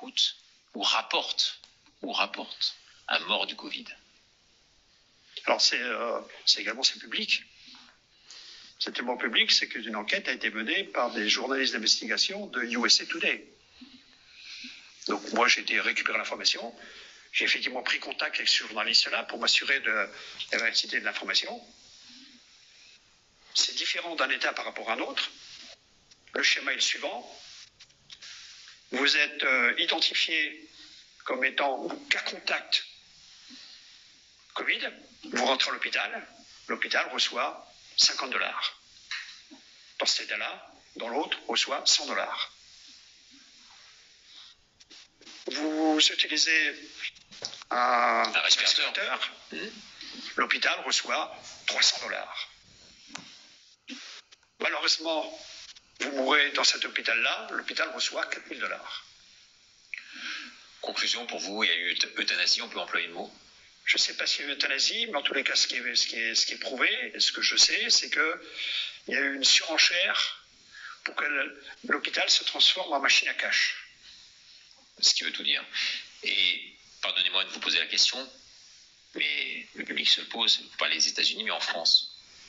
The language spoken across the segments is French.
coûte ou rapporte un mort du Covid? Alors c'est public. C'est tellement public, c'est qu'une enquête a été menée par des journalistes d'investigation de USA Today. Donc moi j'ai été récupérer l'information, j'ai effectivement pris contact avec ce journaliste-là pour m'assurer de la véracité de l'information. C'est différent d'un État par rapport à un autre. Le schéma est le suivant. Vous êtes identifié comme étant cas contact Covid, vous rentrez à l'hôpital reçoit $50. Dans cet état-là, dans l'autre, reçoit $100. Vous utilisez un respirateur, l'hôpital reçoit $300. Malheureusement, vous mourrez dans cet hôpital-là, l'hôpital reçoit $4000. Conclusion, pour vous, il y a eu euthanasie, on peut employer le mot? Je ne sais pas s'il y a eu euthanasie, mais en tous les cas, ce qui est prouvé, et ce que je sais, c'est qu'il y a eu une surenchère pour que l'hôpital se transforme en machine à cash. Ce qui veut tout dire. Et pardonnez-moi de vous poser la question, mais le public se le pose, vous parlez des États-Unis, mais en France.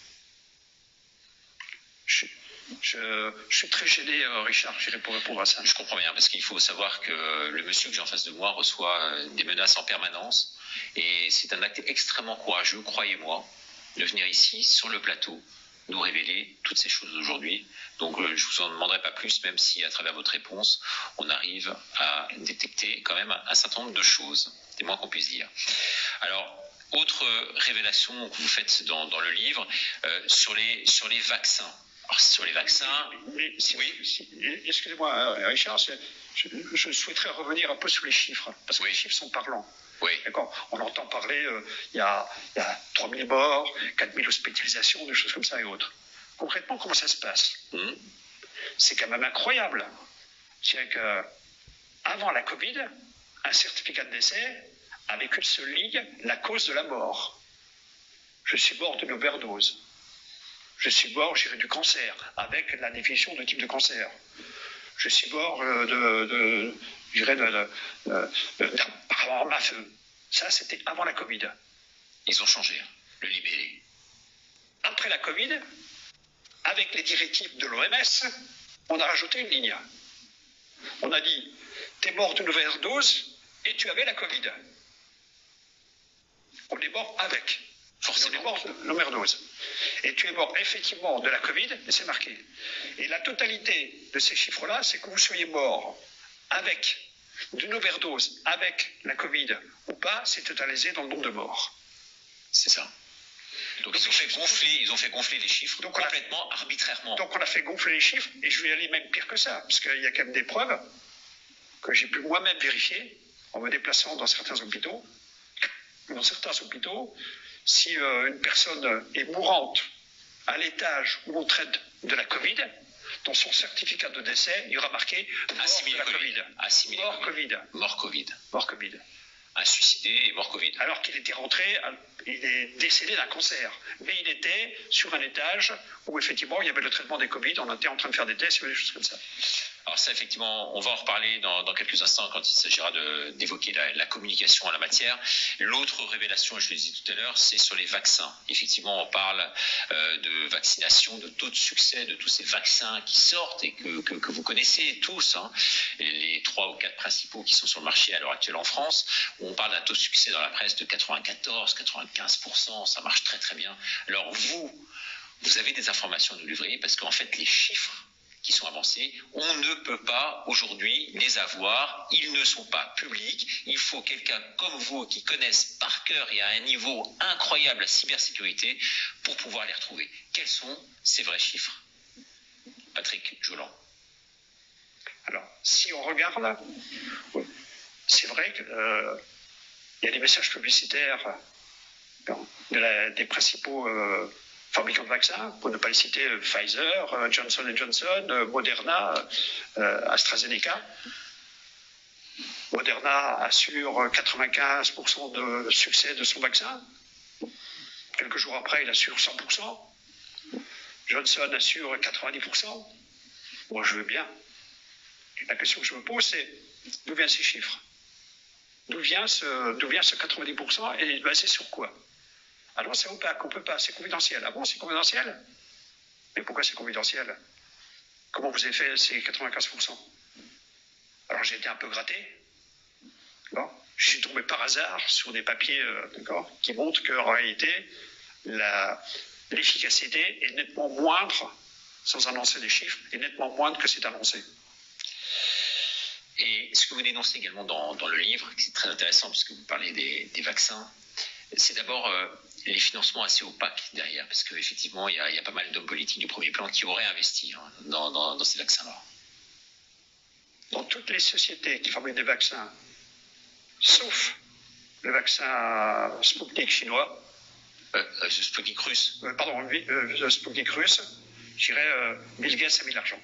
Je suis très gêné, Richard, pour répondre à ça. Je comprends bien, parce qu'il faut savoir que le monsieur que j'ai en face de moi reçoit des menaces en permanence, et c'est un acte extrêmement courageux, croyez-moi, de venir ici, sur le plateau, nous révéler toutes ces choses aujourd'hui. Donc je ne vous en demanderai pas plus, même si à travers votre réponse, on arrive à détecter quand même un certain nombre de choses. C'est moins qu'on puisse dire. Alors, autre révélation que vous faites dans le livre, sur les vaccins. Alors, sur les vaccins... Mais excusez-moi, Richard, je souhaiterais revenir un peu sur les chiffres, parce que les chiffres sont parlants. Oui. D'accord. On entend parler, il y a 3000 morts, 4000 hospitalisations, des choses comme ça et autres. Concrètement, comment ça se passe? C'est quand même incroyable. C'est qu'avant la Covid, un certificat de décès avait qu'une seule ligne, la cause de la mort. Je suis mort d'une overdose. Je suis mort, j'irai du cancer, avec la définition de type de cancer. Je suis mort par arme à feu. Ça, c'était avant la Covid. Ils ont changé, le libellé. Après la Covid, avec les directives de l'OMS, on a rajouté une ligne. On a dit, t'es mort d'une overdose et tu avais la Covid. On est mort avec. Forcément. On est mort de l'overdose. Et tu es mort effectivement de la Covid, et c'est marqué. Et la totalité de ces chiffres-là, c'est que vous soyez mort avec d'une overdose, avec la Covid ou pas, c'est totalisé dans le nombre de morts. C'est ça. Donc ils ont fait gonfler les chiffres complètement arbitrairement. Donc on a fait gonfler les chiffres, et je vais aller même pire que ça, parce qu'il y a quand même des preuves que j'ai pu moi-même vérifier en me déplaçant dans certains hôpitaux. Dans certains hôpitaux, si une personne est mourante à l'étage où on traite de la Covid, dans son certificat de décès, il y aura marqué mort de la Covid. Mort Covid. Mort Covid. Mort Covid. Un suicidé et mort Covid. Alors qu'il était rentré, il est décédé d'un cancer. Mais il était sur un étage où effectivement il y avait le traitement des Covid, on était en train de faire des tests ou des choses comme ça. Alors ça, effectivement, on va en reparler dans quelques instants quand il s'agira d'évoquer la communication en la matière. L'autre révélation, je le disais tout à l'heure, c'est sur les vaccins. Effectivement, on parle de vaccination, de taux de succès, de tous ces vaccins qui sortent et que vous connaissez tous, hein, les 3 ou 4 principaux qui sont sur le marché à l'heure actuelle en France. On parle d'un taux de succès dans la presse de 94-95%, ça marche très très bien. Alors vous avez des informations à nous livrer, parce qu'en fait les chiffres qui sont avancés, on ne peut pas aujourd'hui les avoir, ils ne sont pas publics, il faut quelqu'un comme vous qui connaisse par cœur et à un niveau incroyable la cybersécurité pour pouvoir les retrouver. Quels sont ces vrais chiffres? Patrick Joland. Alors, si on regarde, c'est vrai qu'il y a des messages publicitaires des principaux fabricants de vaccins, pour ne pas les citer, Pfizer, Johnson & Johnson, Moderna, AstraZeneca. Moderna assure 95% de succès de son vaccin. Quelques jours après, il assure 100%. Johnson assure 90%. Moi, je veux bien. La question que je me pose, c'est d'où viennent ces chiffres? D'où vient ce 90% et basé sur quoi? Alors c'est opaque, on ne peut pas, c'est confidentiel. Ah bon, c'est confidentiel? Mais pourquoi c'est confidentiel? Comment vous avez fait ces 95%? Alors j'ai été un peu gratté. Bon, je suis tombé par hasard sur des papiers qui montrent qu'en réalité, l'efficacité est nettement moindre, sans annoncer des chiffres, est nettement moindre que c'est annoncé. Et ce que vous dénoncez également dans le livre, qui est très intéressant puisque vous parlez des vaccins, c'est d'abord les financements assez opaques derrière, parce qu'effectivement, il y a pas mal d'hommes politiques du premier plan qui auraient investi dans ces vaccins-là. Dans toutes les sociétés qui fabriquent des vaccins, sauf le vaccin Sputnik chinois, Sputnik russe. Sputnik russe, je dirais Bill Gates a mis l'argent.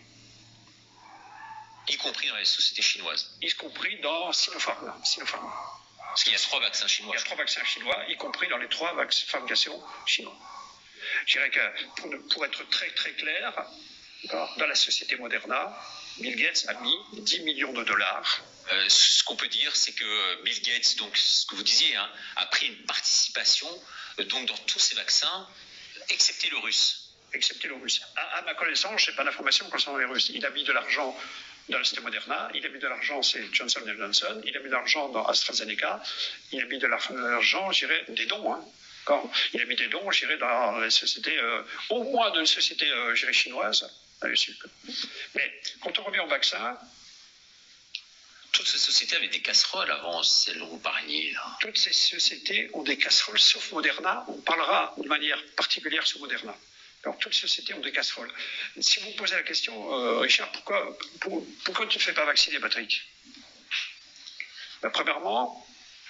Y compris dans les sociétés chinoises. Y compris dans Sinopharm. Parce qu'il y a 3 vaccins chinois. Il y a 3 vaccins chinois, y compris dans les 3 fabrications chinoises. Je dirais que pour être très très clair, dans la société Moderna, Bill Gates a mis 10 millions de dollars. Ce qu'on peut dire, c'est que Bill Gates, donc ce que vous disiez, a pris une participation donc dans tous ces vaccins, excepté le russe. Excepté le russe. À ma connaissance, je n'ai pas d'informations concernant les Russes. Il a mis de l'argent dans la société Moderna, il a mis de l'argent chez Johnson & Johnson, il a mis de l'argent dans AstraZeneca, il a mis de l'argent, je dirais, des dons. Il a mis des dons, je dirais, dans les sociétés, au moins d'une société, je dirais, chinoise. Mais quand on revient au vaccin, toutes ces sociétés avaient des casseroles avant celles dont vous parliez. Là. Toutes ces sociétés ont des casseroles, sauf Moderna. On parlera de manière particulière sur Moderna. Alors, toutes les sociétés ont des casseroles. Si vous me posez la question, Richard, pourquoi tu ne te fais pas vacciner, Patrick? Premièrement,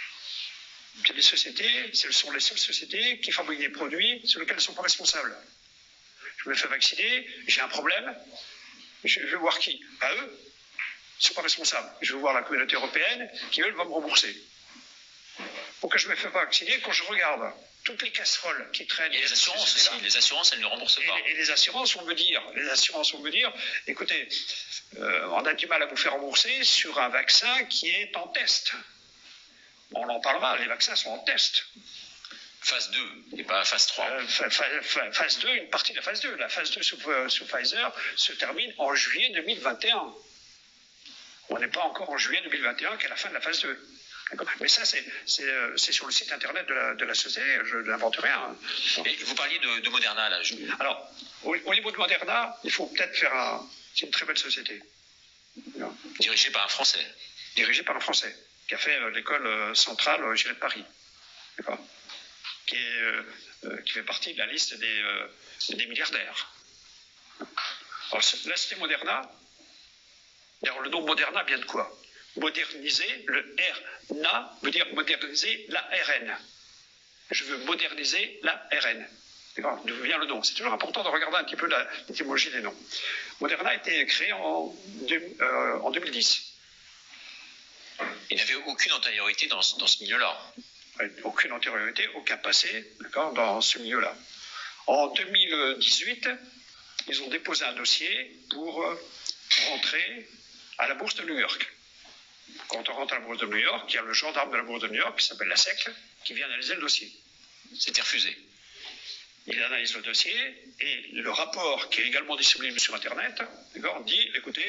il y a des sociétés, ce sont les seules sociétés qui fabriquent des produits sur lesquels elles ne sont pas responsables. Je me fais vacciner, j'ai un problème, je vais voir qui? Eux, ils ne sont pas responsables. Je vais voir la communauté européenne qui, eux, va me rembourser. Pourquoi je ne me fais pas vacciner? Quand je regarde toutes les casseroles qui traînent. Et les assurances aussi. Les assurances, elles ne remboursent pas. Et les assurances vont me dire, écoutez, on a du mal à vous faire rembourser sur un vaccin qui est en test. On en parlera, les vaccins sont en test. Phase 2, et pas phase 3. Phase 2, une partie de la phase 2. La phase 2 sous Pfizer se termine en juillet 2021. On n'est pas encore en juillet 2021 qu'à la fin de la phase 2. Mais ça, c'est sur le site internet de la société, je n'invente rien. Et vous parliez de Moderna, là. Alors, au niveau de Moderna, il faut peut-être faire c'est une très belle société. Dirigée par un Français. Dirigée par un Français, qui a fait l'école centrale, je dirais, de Paris. D'accord, qui fait partie de la liste des milliardaires. Alors, la société Moderna, d'ailleurs, le nom Moderna vient de quoi? Moderniser, le RNA veut dire moderniser l'ARN. Je veux moderniser l'ARN. D'où vient le nom? C'est toujours important de regarder un petit peu l'étymologie des noms. Moderna a été créé en 2010. Il n'avait aucune antériorité dans ce milieu-là. Aucune antériorité, aucun passé, dans ce milieu-là. En 2018, ils ont déposé un dossier pour rentrer à la bourse de New York. Quand on rentre à la bourse de New York, il y a le gendarme de la bourse de New York qui s'appelle la SEC qui vient analyser le dossier. C'était refusé. Il analyse le dossier et le rapport, qui est également disponible sur Internet, dit, écoutez,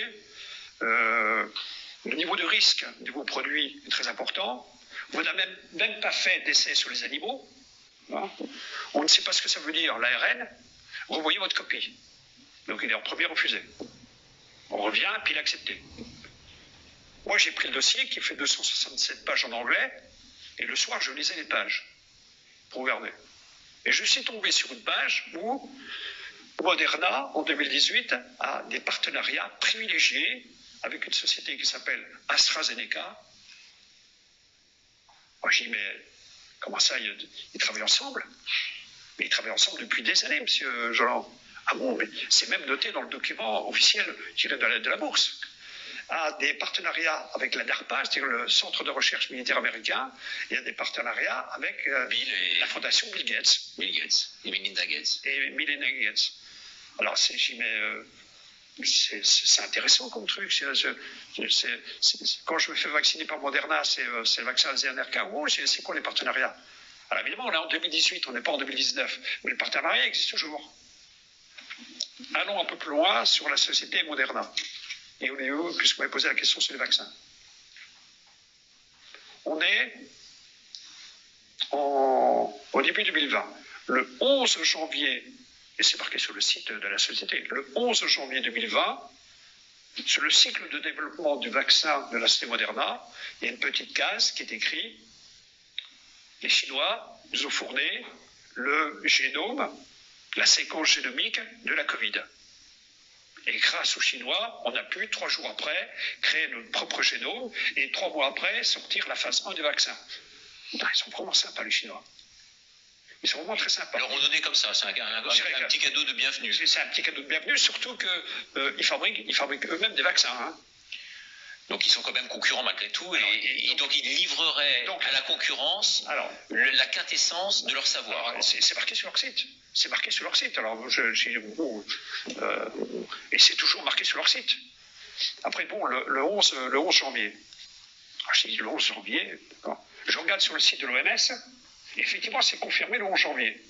le niveau de risque de vos produits est très important. On n'a même pas fait d'essai sur les animaux. On ne sait pas ce que ça veut dire, l'ARN. Revoyez votre copie. Donc il est en premier refusé. On revient, puis il a accepté. Moi, j'ai pris le dossier qui fait 267 pages en anglais, et le soir, je lisais les pages pour regarder. Et je suis tombé sur une page où Moderna, en 2018, a des partenariats privilégiés avec une société qui s'appelle AstraZeneca. Moi, j'ai dit, mais comment ça, ils travaillent ensemble? Mais ils travaillent ensemble depuis des années, monsieur Joland. Ah bon, mais c'est même noté dans le document officiel, je dirais, de la bourse. A des partenariats avec la DARPA, c'est-à-dire le Centre de recherche militaire américain. Il y a des partenariats avec la fondation Bill Gates. Bill Gates et Melinda Gates. Alors, C'est intéressant comme truc. Quand je me fais vacciner par Moderna, c'est le vaccin AstraZeneca. Oh, c'est quoi les partenariats? Alors évidemment, on est en 2018, on n'est pas en 2019, mais le partenariat existe toujours. Allons un peu plus loin sur la société Moderna. Et on est où, puisque vous m'avez posé la question sur les vaccins? On est au début 2020. Le 11 janvier, et c'est marqué sur le site de la société, le 11 janvier 2020, sur le cycle de développement du vaccin de la société Moderna, il y a une petite case qui est écrite: les Chinois nous ont fourni le génome, la séquence génomique de la Covid. Et grâce aux Chinois, on a pu, 3 jours après, créer notre propre génome et 3 mois après, sortir la phase 1 du vaccin. Putain, ils sont vraiment sympas, les Chinois. Ils sont vraiment très sympas. Leur ont donné comme ça, c'est un petit cadeau de bienvenue. C'est un petit cadeau de bienvenue, surtout qu'ils fabriquent eux-mêmes des vaccins. Hein. Donc ils sont quand même concurrents malgré tout, et donc ils livreraient à la concurrence la quintessence de leur savoir. C'est marqué sur leur site. C'est marqué sur leur site. Alors, et c'est toujours marqué sur leur site. Après, bon, le 11 janvier. Alors, je dis le 11 janvier, d'accord. Je regarde sur le site de l'OMS, et effectivement, c'est confirmé le 11 janvier.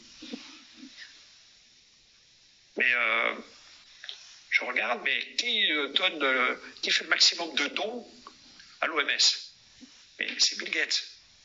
Mais je regarde, mais qui fait le maximum de dons à l'OMS? Mais c'est Bill Gates.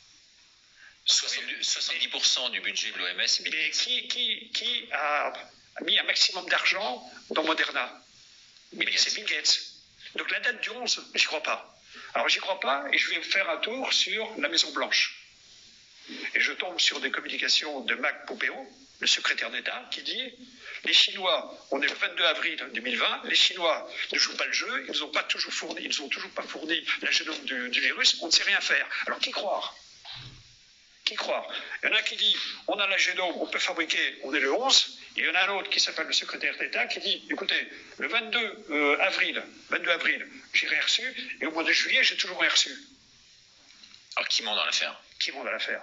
70% du budget de l'OMS. Mais qui a mis un maximum d'argent dans Moderna? Mais c'est Bill Gates. Donc la date du 11, j'y crois pas. Alors j'y crois pas, et je vais faire un tour sur la Maison Blanche. Et je tombe sur des communications de Mike Pompeo, le secrétaire d'État, qui dit: les Chinois, on est le 22 avril 2020, les Chinois ne jouent pas le jeu, ils n'ont toujours pas fourni la génome du virus, on ne sait rien faire. Alors qui croire? Qui croire? Il y en a qui dit: on a la génome, on peut fabriquer, on est le 11, et il y en a un autre qui s'appelle le secrétaire d'État qui dit: écoutez, le 22 avril, j'ai rien reçu, et au mois de juillet, j'ai toujours rien reçu. Alors qui ment dans l'affaire? Qui ment dans l'affaire?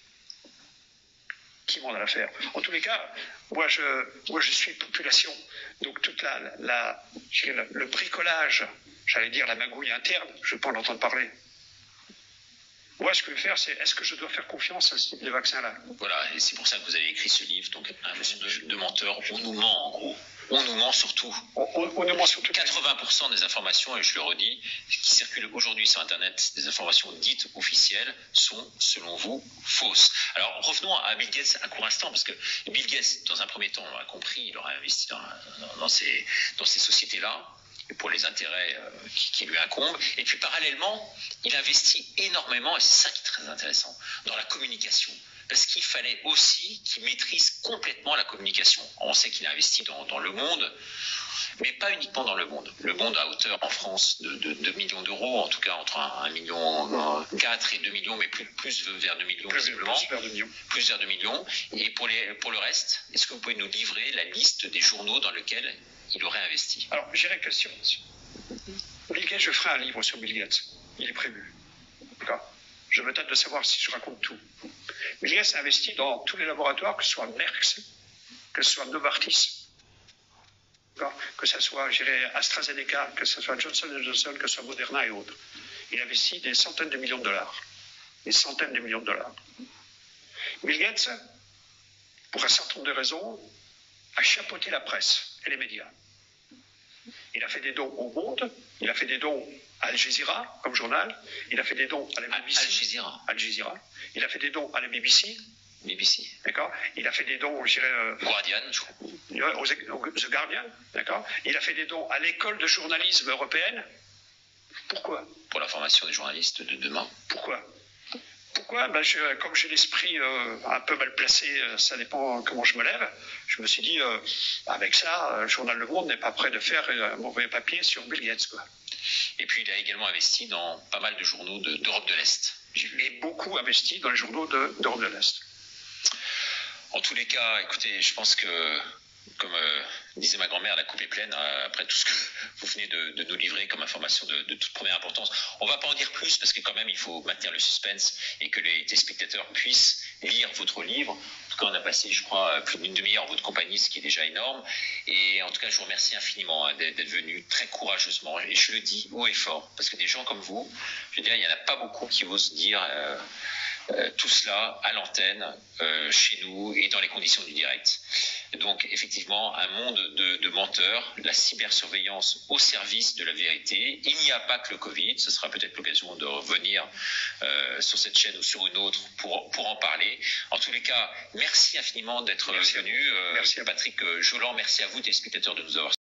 Qui ment dans l'affaire? En tous les cas, moi je suis population, donc toute le bricolage, j'allais dire la magouille interne, je ne veux pas en entendre parler. Moi, ce que je veux faire, c'est: est-ce que je dois faire confiance à ce type de vaccin-là? Voilà, et c'est pour ça que vous avez écrit ce livre, donc un monde de menteurs. On nous ment, en gros. On nous ment surtout. On nous ment surtout. 80% des informations, et je le redis, qui circulent aujourd'hui sur Internet, des informations dites officielles, sont, selon vous, fausses. Alors, revenons à Bill Gates un court instant, parce que Bill Gates, dans un premier temps, on l'a compris, il aurait investi dans ces sociétés-là, pour les intérêts qui lui incombent. Et puis parallèlement, il investit énormément, et c'est ça qui est très intéressant, dans la communication. Parce qu'il fallait aussi qu'il maîtrise complètement la communication. On sait qu'il a investi dans le monde, mais pas uniquement dans le monde. Le monde à hauteur en France de 2 millions d'euros, en tout cas entre 1,4 million et 2 millions, mais plus vers 2 millions visiblement. Plus vers 2 millions. Et pour le reste, est-ce que vous pouvez nous livrer la liste des journaux dans lesquels il aurait investi? Alors, j'irai question. Bill Gates, je ferai un livre sur Bill Gates. Il est prévu. D'accord? Je me tâte de savoir si je raconte tout. Bill Gates a investi dans tous les laboratoires, que ce soit Merck, que ce soit Novartis, que ce soit AstraZeneca, que ce soit Johnson & Johnson, que ce soit Moderna et autres. Il investit des centaines de millions de dollars. Des centaines de millions de dollars. Bill Gates, pour un certain nombre de raisons, a chapeauté la presse et les médias. Il a fait des dons au Monde, il a fait des dons à Al Jazeera comme journal, il a fait des dons à la BBC. Al Jazeera. Il a fait des dons à la BBC. D'accord. Il a fait des dons, je dirais, Guardian, The Guardian, d'accord. Il a fait des dons à l'école de journalisme européenne. Pourquoi? Pour la formation des journalistes de demain. Pourquoi? Comme j'ai l'esprit un peu mal placé, ça dépend comment je me lève, je me suis dit, avec ça, le journal Le Monde n'est pas prêt de faire un mauvais papier sur Bill Gates, quoi. Et puis il a également investi dans pas mal de journaux d'Europe de l'Est. Et beaucoup investi dans les journaux d'Europe de l'Est. En tous les cas, écoutez, je pense que, comme disait ma grand-mère, la coupe est pleine, après tout ce que vous venez de nous livrer comme information de toute première importance. On ne va pas en dire plus, parce que quand même, il faut maintenir le suspense et que les téléspectateurs puissent lire votre livre. En tout tout cas, on a passé, je crois, plus d'une demi-heure en votre compagnie, ce qui est déjà énorme. Et en tout cas, je vous remercie infiniment d'être venu très courageusement. Et je le dis haut et fort, parce que des gens comme vous, je veux dire, il n'y en a pas beaucoup qui osent dire tout cela à l'antenne, chez nous et dans les conditions du direct. Donc effectivement, un monde de menteurs, la cybersurveillance au service de la vérité. Il n'y a pas que le Covid, ce sera peut-être l'occasion de revenir sur cette chaîne ou sur une autre pour en parler. En tous les cas, merci infiniment d'être venu. Merci à Patrick Jolan, merci à vous téléspectateurs de nous avoir